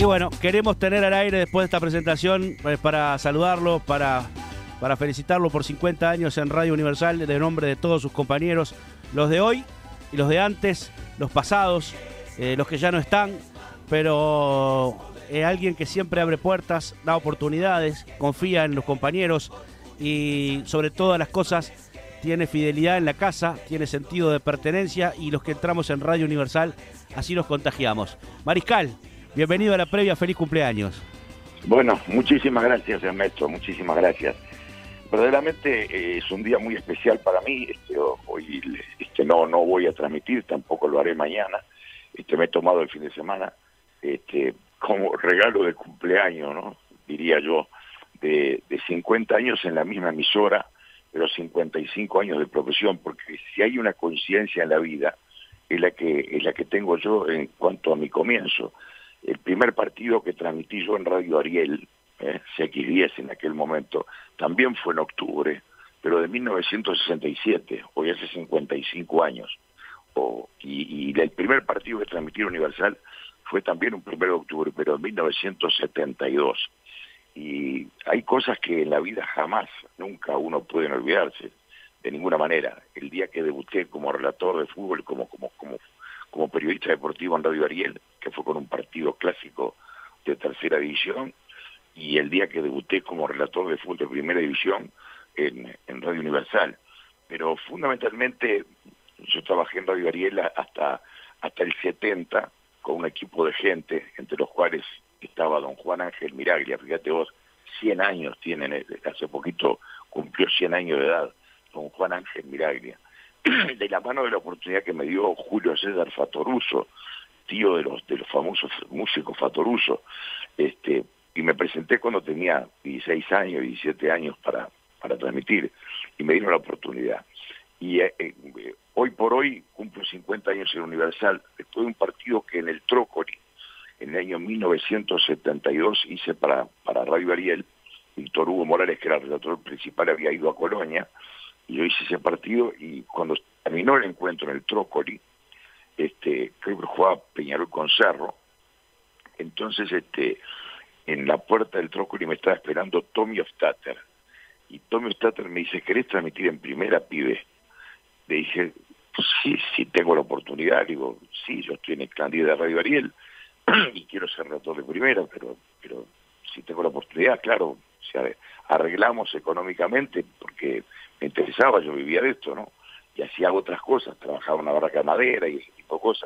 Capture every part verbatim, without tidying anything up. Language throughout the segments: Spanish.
Y bueno, queremos tener al aire después de esta presentación eh, para saludarlo, para, para felicitarlo por cincuenta años en Radio Universal, de nombre de todos sus compañeros, los de hoy y los de antes, los pasados, eh, los que ya no están, pero es alguien que siempre abre puertas, da oportunidades, confía en los compañeros y sobre todas las cosas tiene fidelidad en la casa, tiene sentido de pertenencia y los que entramos en Radio Universal así nos contagiamos. Mariscal, bienvenido a la previa, feliz cumpleaños. Bueno, muchísimas gracias, Ernesto, muchísimas gracias. Verdaderamente eh, es un día muy especial para mí. Este, hoy este, no, no voy a transmitir, tampoco lo haré mañana. Este, me he tomado el fin de semana este, como regalo de cumpleaños, ¿no? Diría yo, de, de cincuenta años en la misma emisora, pero cincuenta y cinco años de profesión, porque si hay una coincidencia en la vida, es la que, es la que tengo yo en cuanto a mi comienzo. El primer partido que transmití yo en Radio Ariel, eh, C X diez en aquel momento, también fue en octubre, pero de mil novecientos sesenta y siete, hoy hace cincuenta y cinco años. Oh, y, y el primer partido que transmití Universal fue también un primero de octubre, pero en mil novecientos setenta y dos. Y hay cosas que en la vida jamás, nunca uno puede olvidarse, de ninguna manera. El día que debuté como relator de fútbol, como, como, como, como periodista deportivo en Radio Ariel, que fue con un partido clásico de tercera división, y el día que debuté como relator de fútbol de primera división en, en Radio Universal. Pero fundamentalmente yo trabajé en Radio Ariel hasta, hasta el setenta con un equipo de gente, entre los cuales estaba don Juan Ángel Miraglia. Fíjate vos, cien años tienen, hace poquito cumplió cien años de edad, don Juan Ángel Miraglia. De la mano de la oportunidad que me dio Julio César Fattoruso, tío de los de los famosos músicos Fattoruso, este, y me presenté cuando tenía dieciséis años, diecisiete años para, para transmitir, y me dieron la oportunidad. Y eh, eh, hoy por hoy cumplo cincuenta años en Universal, después de un partido que en el Trócoli, en el año mil novecientos setenta y dos, hice para, para Radio Ariel. Víctor Hugo Morales, que era el redactor principal, había ido a Colonia, y yo hice ese partido, y cuando terminó el encuentro en el Trócoli, este, creo que jugaba Peñarol con Cerro, entonces este, en la puerta del Trócoli me estaba esperando Tommy Hofstadter, y Tommy Hofstadter me dice, ¿querés transmitir en primera, pibe? Le dije, pues sí, sí tengo la oportunidad. Digo, sí, yo estoy en el candidato de Radio Ariel y quiero ser redactor de primera, pero pero si tengo la oportunidad, claro, o sea, arreglamos económicamente, porque me interesaba, yo vivía de esto, ¿no? Y hacía otras cosas, trabajaba en una barraca de madera y ese tipo de cosas.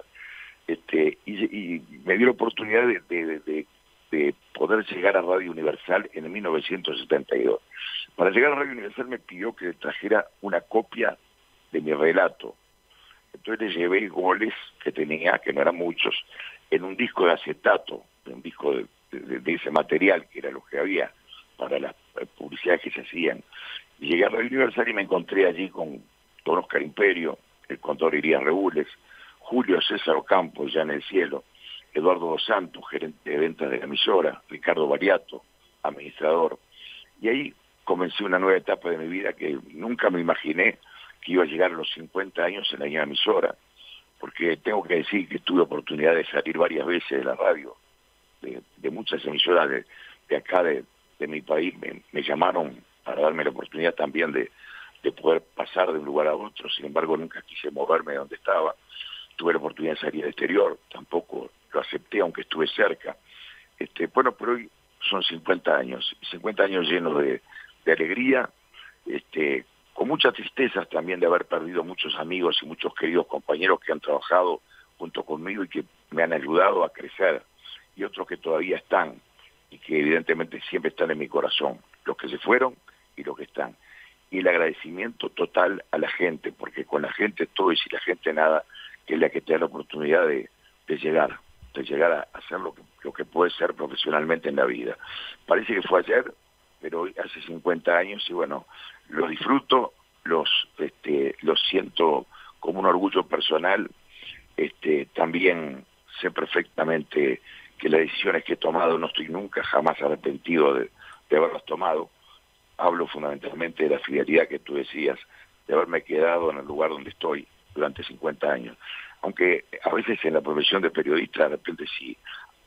Este, y, y me dio la oportunidad de, de, de, de poder llegar a Radio Universal en mil novecientos setenta y dos. Para llegar a Radio Universal me pidió que le trajera una copia de mi relato. Entonces le llevé goles que tenía, que no eran muchos, en un disco de acetato, en un disco de, de, de ese material, que era lo que había para las publicidades que se hacían. Y llegué a Radio Universal y me encontré allí con don Oscar Imperio, el contador Irías Regules, Julio César Ocampo, ya en el cielo, Eduardo Dos Santos, gerente de ventas de la emisora, Ricardo Bariato, administrador. Y ahí comencé una nueva etapa de mi vida que nunca me imaginé que iba a llegar a los cincuenta años en la misma emisora, porque tengo que decir que tuve oportunidad de salir varias veces de la radio, de, de muchas emisoras de, de acá, de, de mi país, me, me llamaron para darme la oportunidad también de, de poder pasar de un lugar a otro. Sin embargo, nunca quise moverme de donde estaba. Tuve la oportunidad de salir al exterior, tampoco lo acepté, aunque estuve cerca. Este, bueno, pero hoy son cincuenta años, cincuenta años llenos de, de alegría, este, con muchas tristezas también de haber perdido muchos amigos y muchos queridos compañeros que han trabajado junto conmigo y que me han ayudado a crecer, y otros que todavía están y que evidentemente siempre están en mi corazón, los que se fueron y los que están. Y el agradecimiento total a la gente, porque con la gente todo y sin la gente nada, que es la que te da la oportunidad de, de llegar, de llegar a hacer lo que, lo que puede ser profesionalmente en la vida. Parece que fue ayer, pero hoy hace cincuenta años, y bueno, lo disfruto, los este, los siento como un orgullo personal. Este, también sé perfectamente que las decisiones que he tomado no estoy nunca jamás arrepentido de, de haberlas tomado. Hablo fundamentalmente de la fidelidad que tú decías, de haberme quedado en el lugar donde estoy durante cincuenta años. Aunque a veces en la profesión de periodista, de repente, si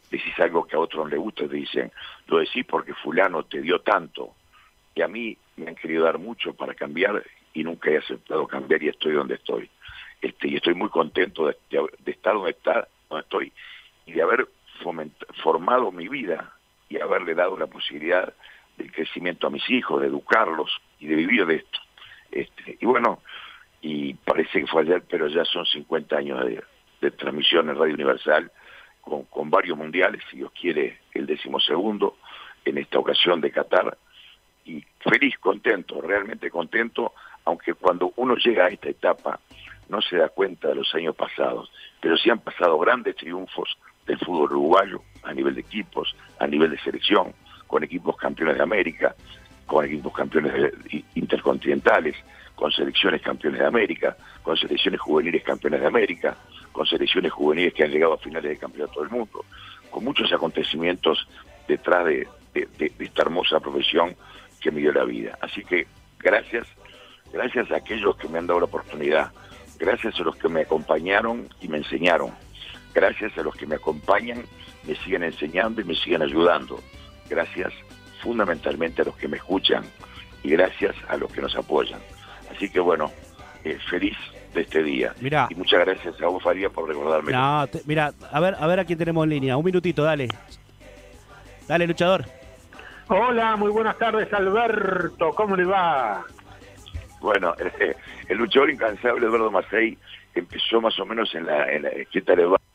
decís algo que a otros no les gusta, te dicen, lo decís porque fulano te dio tanto, y a mí me han querido dar mucho para cambiar y nunca he aceptado cambiar y estoy donde estoy. Este, y estoy muy contento de, de, de estar donde, está, donde estoy y de haber formado mi vida y haberle dado la posibilidad del crecimiento a mis hijos, de educarlos y de vivir de esto. Este, y bueno, y parece que fue ayer, pero ya son cincuenta años de, de transmisión en Radio Universal, con, con varios mundiales, si Dios quiere, el decimosegundo, en esta ocasión de Qatar, y feliz, contento, realmente contento, aunque cuando uno llega a esta etapa no se da cuenta de los años pasados, pero sí han pasado grandes triunfos del fútbol uruguayo, a nivel de equipos, a nivel de selección, con equipos campeones de América, con equipos campeones de, intercontinentales, con selecciones campeones de América, con selecciones juveniles campeones de América, con selecciones juveniles que han llegado a finales de campeonato del mundo, con muchos acontecimientos detrás de, de, de, de esta hermosa profesión que me dio la vida. Así que gracias, gracias a aquellos que me han dado la oportunidad, gracias a los que me acompañaron y me enseñaron, gracias a los que me acompañan, me siguen enseñando y me siguen ayudando, gracias fundamentalmente a los que me escuchan y gracias a los que nos apoyan. Así que bueno, eh, feliz de este día. Mirá. Y muchas gracias a vos, Faría, por recordarme. No, te, mira, a ver, a ver a quién tenemos en línea. Un minutito, dale. Dale, luchador. Hola, muy buenas tardes, Alberto. ¿Cómo le va? Bueno, eh, el luchador incansable Eduardo Macei empezó más o menos en la, en la esqueta de Eduardo.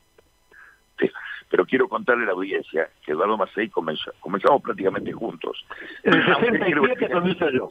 Pero quiero contarle a la audiencia que Eduardo Macei comenzó, comenzamos prácticamente juntos. En el sesenta y siete comienzo yo.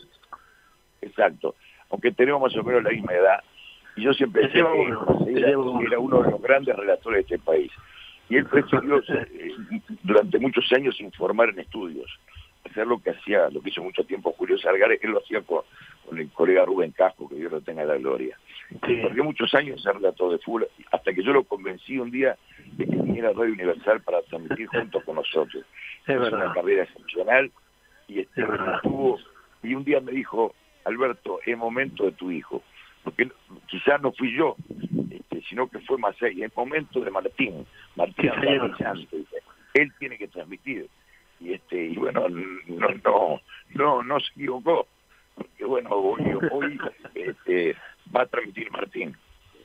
Exacto. Aunque tenemos más o menos la misma edad. Y yo siempre decía que era, era uno de los grandes relatores de este país. Y él prefirió eh, durante muchos años informar en estudios. Hacer lo que hacía, lo que hizo mucho tiempo Julio Sargares, él lo hacía con, con el colega Rubén Casco, que Dios lo tenga en la gloria. Sí. Porque muchos años se relató de fútbol, hasta que yo lo convencí un día de que viniera a Radio Universal para transmitir junto con nosotros. Es, es una carrera excepcional, y, este, tuvo, y un día me dijo, Alberto, es momento de tu hijo, porque quizás no fui yo, este, sino que fue Macei, es momento de Martín, Martín sí, él tiene que transmitir. Y este y bueno, no no no no se equivocó, porque bueno, hoy, hoy este, va a transmitir Martín.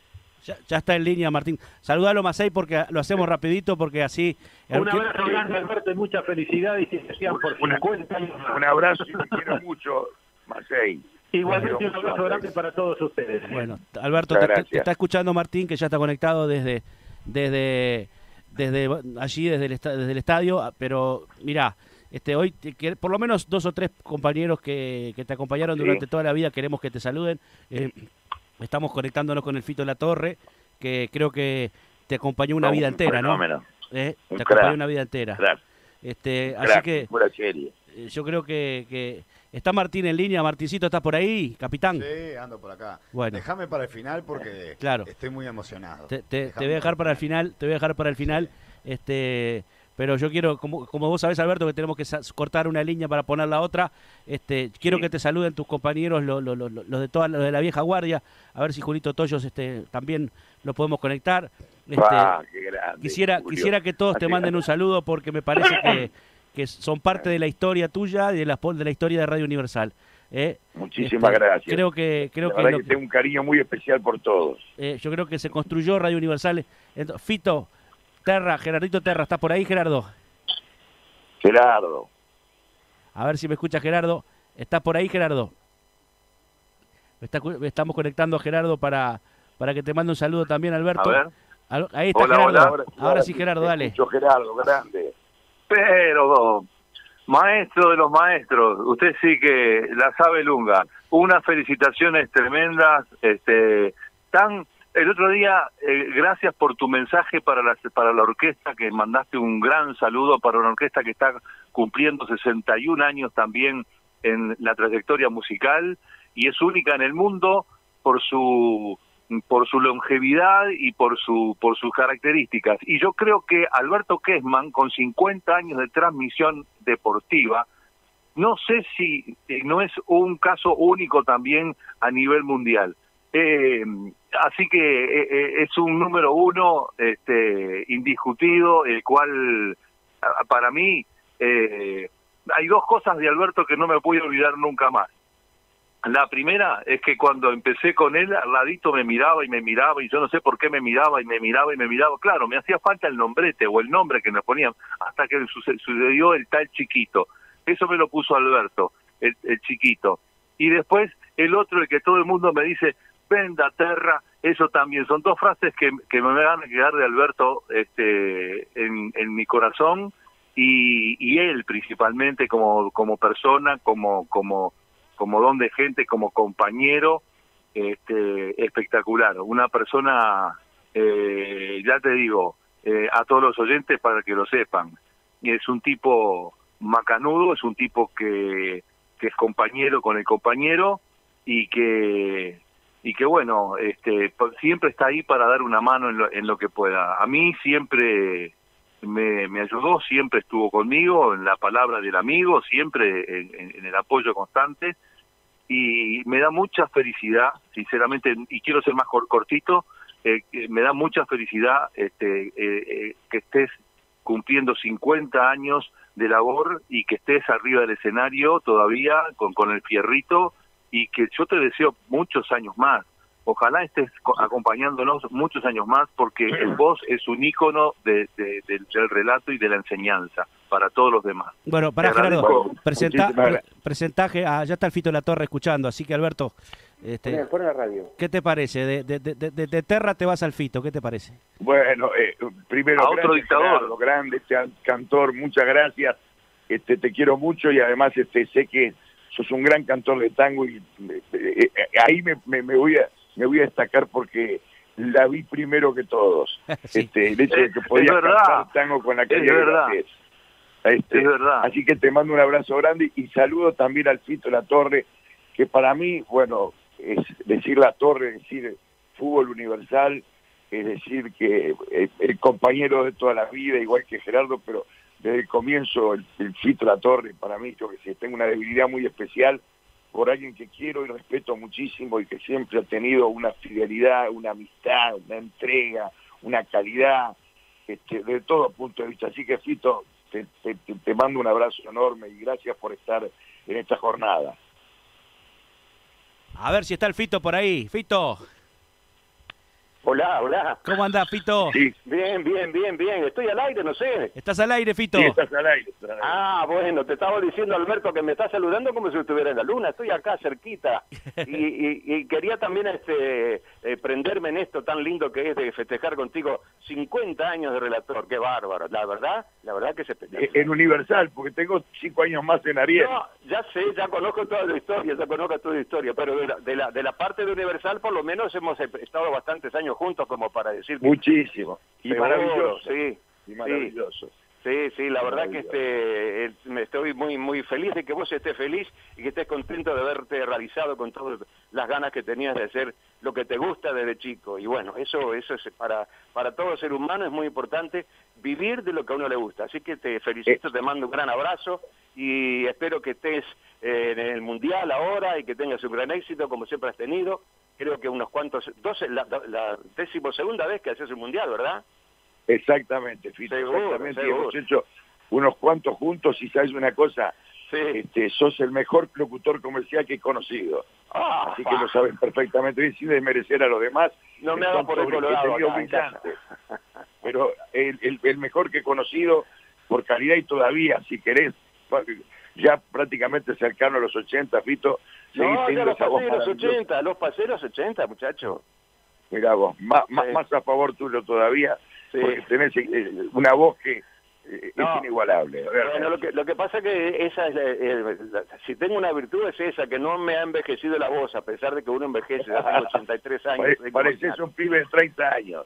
Ya, ya está en línea, Martín. Saludalo, Macei, porque lo hacemos rapidito, porque así... Un abrazo grande, Alberto, y mucha felicidad, y que se sigan por cincuenta años. Un abrazo y te quiero mucho, Macei. Igualmente un abrazo grande para todos ustedes. Bueno, Alberto, te, te está escuchando Martín, que ya está conectado desde... desde desde allí, desde el, desde el estadio, pero mirá, este, hoy que por lo menos dos o tres compañeros que, que te acompañaron durante sí. toda la vida, queremos que te saluden. Eh, estamos conectándonos con el Fito de la Torre, que creo que te acompañó una no, vida entera, ¿no? Eh, te crack, acompañó una vida entera. Crack, este, crack, así que serie. yo creo que, que está Martín en línea. Martincito, ¿estás por ahí, capitán? Sí, ando por acá. Bueno. Déjame para el final porque claro. estoy muy emocionado. Te, te, te voy a dejar para el final, te voy a dejar para el final. Sí. Este, pero yo quiero, como, como vos sabés, Alberto, que tenemos que cortar una línea para poner la otra. Este, quiero sí. que te saluden tus compañeros, los lo, lo, lo de toda, los de la vieja guardia. A ver si Julito Toyos este, también lo podemos conectar. Este, ah, qué grande, quisiera, Julio. quisiera que todos te manden un saludo, porque me parece que, que son parte de la historia tuya y de la, de la historia de Radio Universal. Eh, Muchísimas este, gracias. Creo que creo la que, verdad lo, que tengo un cariño muy especial por todos. Eh, yo creo que se construyó Radio Universal. Entonces, Fito, Terra, Gerardito Terra, ¿estás por ahí, Gerardo? Gerardo. A ver si me escucha Gerardo. ¿Estás por ahí, Gerardo? Está, estamos conectando a Gerardo para, para que te mande un saludo también, Alberto. A ver. Ahí está, hola, Gerardo. Hola, ahora, ahora sí, Gerardo, dale. Escucho, Gerardo, grande. Pero, maestro de los maestros, usted sí que la sabe lunga. Unas felicitaciones tremendas, este, tan... El otro día, eh, gracias por tu mensaje para la, para la orquesta, que mandaste un gran saludo para una orquesta que está cumpliendo sesenta y un años también en la trayectoria musical, y es única en el mundo por su por su longevidad y por su por sus características. Y yo creo que Alberto Kessmann, con cincuenta años de transmisión deportiva, no sé si eh, no es un caso único también a nivel mundial. Eh, así que eh, es un número uno este, indiscutido, el cual para mí, eh, hay dos cosas de Alberto que no me puedo olvidar nunca más. La primera es que cuando empecé con él, al ladito me miraba y me miraba, y yo no sé por qué me miraba y me miraba y me miraba. Claro, me hacía falta el nombrete o el nombre que me ponían, hasta que sucedió el tal Chiquito. Eso me lo puso Alberto, el, el Chiquito. Y después el otro, el que todo el mundo me dice, venda terra, eso también. Son dos frases que, que me van a quedar de Alberto este, en, en mi corazón, y, y él principalmente como, como persona, como... como como don de gente, como compañero, este, espectacular. Una persona, eh, ya te digo, eh, a todos los oyentes para que lo sepan, es un tipo macanudo, es un tipo que, que es compañero con el compañero y que, y que bueno, este, siempre está ahí para dar una mano en lo, en lo que pueda. A mí siempre me, me ayudó, siempre estuvo conmigo, en la palabra del amigo, siempre en, en, en el apoyo constante. Y me da mucha felicidad, sinceramente, y quiero ser más cortito, eh, me da mucha felicidad este, eh, eh, que estés cumpliendo cincuenta años de labor y que estés arriba del escenario todavía con, con el fierrito, y que yo te deseo muchos años más. Ojalá estés acompañándonos muchos años más, porque el vos es un ícono de, de, de, del relato y de la enseñanza para todos los demás. Bueno, para Gerardo, presenta, pre, presentaje, ah, ya está el Fito de la Torre escuchando, así que Alberto, este, pon la radio. ¿Qué te parece? De, de, de, de, de Terra te vas al Fito, ¿qué te parece? Bueno, eh, primero, a otro dictador, Gerardo, grande cantor, muchas gracias, este, te quiero mucho, y además este, sé que sos un gran cantor de tango, y eh, eh, ahí me, me, me voy a me voy a destacar porque la vi primero que todos. Sí. Este, el hecho de que podía cantar tango con la calle es verdad. Este, es verdad. Así que te mando un abrazo grande y saludo también al Fito La Torre, que para mí, bueno, es decir La Torre, decir fútbol universal, es decir que el, el compañero de toda la vida, igual que Gerardo, pero desde el comienzo el, el Fito La Torre, para mí, yo que sé, tengo una debilidad muy especial por alguien que quiero y respeto muchísimo, y que siempre ha tenido una fidelidad, una amistad, una entrega, una calidad, este, de todo punto de vista. Así que, Fito, te, te, te mando un abrazo enorme y gracias por estar en esta jornada. A ver si está el Fito por ahí. Fito. Hola, hola. ¿Cómo andás, Fito? Sí. Bien, bien, bien, bien. Estoy al aire, no sé. ¿Estás al aire, Fito? Sí, estás al aire. Estás al aire. Ah, bueno, te estaba diciendo, Alberto, que me estás saludando como si estuviera en la luna. Estoy acá cerquita. Y, y, y quería también este eh, prenderme en esto tan lindo que es de festejar contigo cincuenta años de relator. Qué bárbaro. La verdad, la verdad que se espectacular. En Universal, porque tengo cinco años más en Ariel. No, ya sé, ya conozco toda la historia, ya conozco toda la historia, pero de la, de la, de la parte de Universal, por lo menos hemos estado bastantes años juntos como para decir... Muchísimo. Y seguro, maravilloso. Sí. Y maravilloso. Sí, sí, la verdad que este, me estoy muy muy feliz de que vos estés feliz y que estés contento de haberte realizado con todas las ganas que tenías de hacer lo que te gusta desde chico. Y bueno, eso eso es para para todo ser humano es muy importante, vivir de lo que a uno le gusta. Así que te felicito, te mando un gran abrazo y espero que estés eh, en el Mundial ahora y que tengas un gran éxito como siempre has tenido. Creo que unos cuantos, doce, la, la decimosegunda vez que haces el Mundial, ¿verdad? Exactamente, Fito, seguro, exactamente. Seguro. Hemos hecho unos cuantos juntos, y sabes una cosa, sí. este, sos el mejor locutor comercial que he conocido. Ah, así que lo sabes perfectamente bien, sin desmerecer a los demás. No me hagas por el colorado acá, pero el, el, el mejor que he conocido por calidad, y todavía, si querés, ya prácticamente cercano a los ochenta, Fito. No, ya los pasé los ochenta, los pasé los ochenta, muchacho. Mirá vos, más, sí. más, más a favor tuyo todavía, sí. Porque tenés eh, una voz que eh, no. es inigualable. Bueno, lo que, lo que pasa que esa es la, eh, la, si tengo una virtud es esa, que no me ha envejecido la voz, a pesar de que uno envejece, ya tengo ochenta y tres años. Pare, pareces un pibe de treinta años.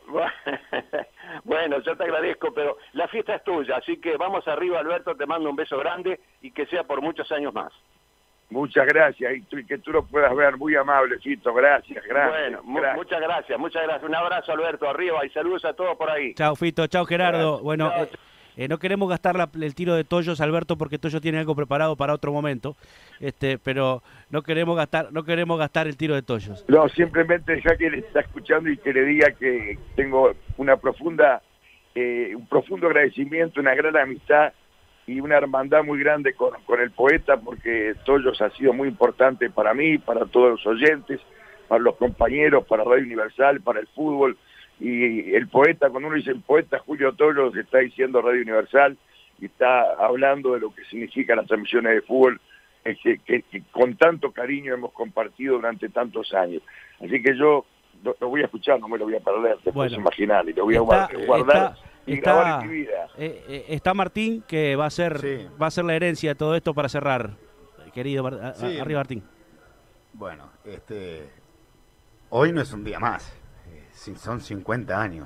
Bueno, yo te agradezco, pero la fiesta es tuya, así que vamos arriba, Alberto, te mando un beso grande y que sea por muchos años más. Muchas gracias, y, tú, y que tú lo puedas ver, muy amable, Fito, gracias, gracias. Bueno, gracias. muchas gracias, muchas gracias. Un abrazo, Alberto, arriba, y saludos a todos por ahí. Chao, Fito, chao, Gerardo. Gracias. Bueno, Chao. Eh, eh, no queremos gastar la, el tiro de Toyos, Alberto, porque Toyo tiene algo preparado para otro momento, este, pero no queremos gastar no queremos gastar el tiro de Toyos. No, simplemente ya que le está escuchando y que le diga que tengo una profunda eh, un profundo agradecimiento, una gran amistad y una hermandad muy grande con, con el poeta, porque Toyos ha sido muy importante para mí, para todos los oyentes, para los compañeros, para Radio Universal, para el fútbol. Y el poeta, cuando uno dice el poeta Julio Toyos, está diciendo Radio Universal y está hablando de lo que significan las transmisiones de fútbol que, que, que con tanto cariño hemos compartido durante tantos años. Así que yo lo, lo voy a escuchar, no me lo voy a perder, te puedes imaginar, y lo voy está, a guardar está, y está, grabar en mi vida. Eh, eh, está Martín, que va a ser sí. va a ser la herencia de todo esto para cerrar, querido Mar a, sí. Arriba Martín. Bueno, este hoy no es un día más, eh, son cincuenta años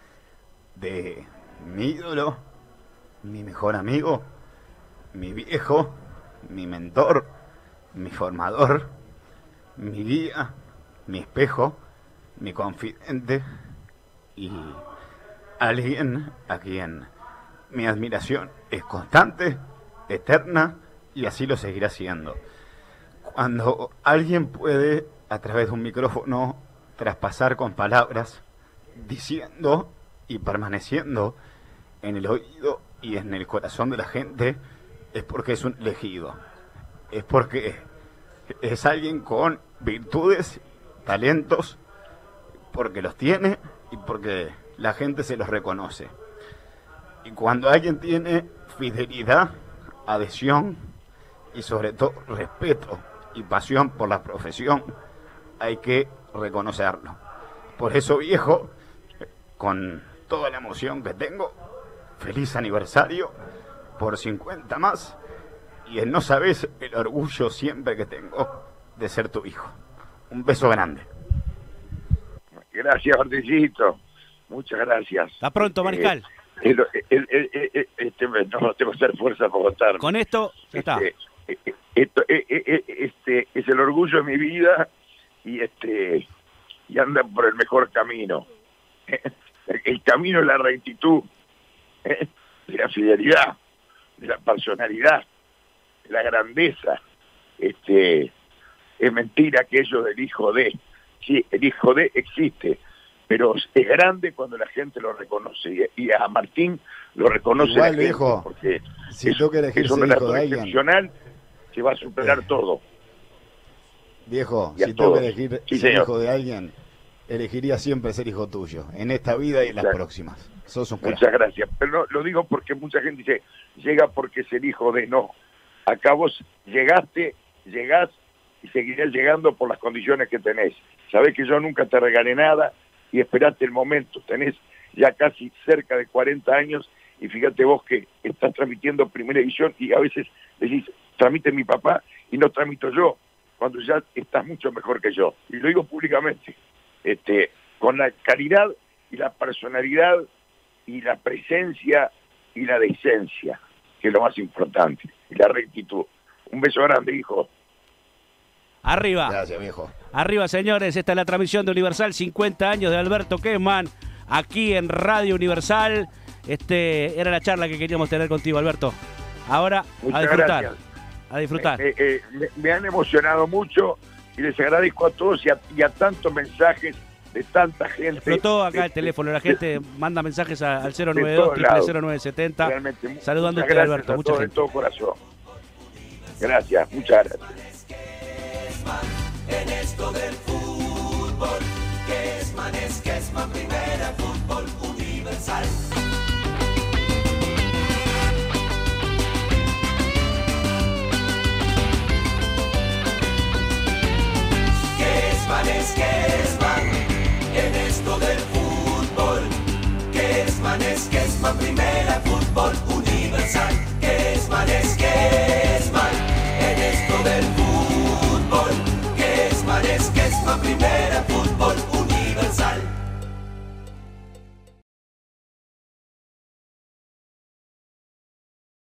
de mi ídolo, mi mejor amigo, mi viejo, mi mentor, mi formador, mi guía, mi espejo, mi confidente y alguien a quien mi admiración es constante, eterna y así lo seguirá siendo. Cuando alguien puede a través de un micrófono traspasar con palabras, diciendo y permaneciendo en el oído y en el corazón de la gente, es porque es un elegido, es porque es alguien con virtudes, talentos, porque los tiene y porque la gente se los reconoce. Y cuando alguien tiene fidelidad, adhesión y sobre todo respeto y pasión por la profesión, hay que reconocerlo. Por eso, viejo, con toda la emoción que tengo, feliz aniversario por cincuenta más, y no sabes el orgullo siempre que tengo de ser tu hijo. Un beso grande. Gracias, Martincito. Muchas gracias. Hasta pronto, Mariscal. Eh, el, el, el, el, este, no tengo que hacer fuerza para votar. Con esto, ya está. Este, esto, este es el orgullo de mi vida y este y andan por el mejor camino. El camino de la rectitud, de la fidelidad, de la personalidad, de la grandeza. Este, es mentira aquello del hijo de. Sí, el hijo de existe, pero es grande cuando la gente lo reconoce, y a Martín lo reconoce. Igual, la gente, viejo, porque si es, tú que elegir es un relator excepcional que va a superar eh. todo. Viejo, y si tengo que elegir sí, ser hijo de alguien, elegiría siempre ser hijo tuyo, en esta vida y en las Muchas, próximas. Sos un Muchas crack. gracias, pero no, lo digo porque mucha gente dice, llega porque es el hijo de. No, acá vos llegaste, llegás y seguirás llegando por las condiciones que tenés. Sabés que yo nunca te regalé nada y esperaste el momento. Tenés ya casi cerca de cuarenta años y fíjate vos que estás transmitiendo Primera División y a veces decís, tramite mi papá y no tramito yo, cuando ya estás mucho mejor que yo. Y lo digo públicamente, este, con la calidad y la personalidad y la presencia y la decencia, que es lo más importante, y la rectitud. Un beso grande, hijo. Arriba. Gracias, viejo. Arriba, señores. Esta es la transmisión de Universal, cincuenta años de Alberto Kessmann, aquí en Radio Universal. Este era la charla que queríamos tener contigo, Alberto. Ahora, Muchas a disfrutar. Gracias. A disfrutar. Eh, eh, me, me han emocionado mucho y les agradezco a todos y a, y a tantos mensajes de tanta gente. Explotó acá de, el teléfono, la gente de, manda mensajes a, al cero nueve dos, cero nueve siete cero. Realmente, saludándote, Alberto. Muchas gracias de todo corazón. Gracias, muchas gracias. En esto del fútbol, Kessmann es Kessmann Primera, fútbol universal. Kessmann es Kessmann, en esto del fútbol, Kessmann es Kessmann Primera, fútbol universal. Kessmann es Kessmann, en esto del fútbol. Kessmann es Kessmann Primera, fútbol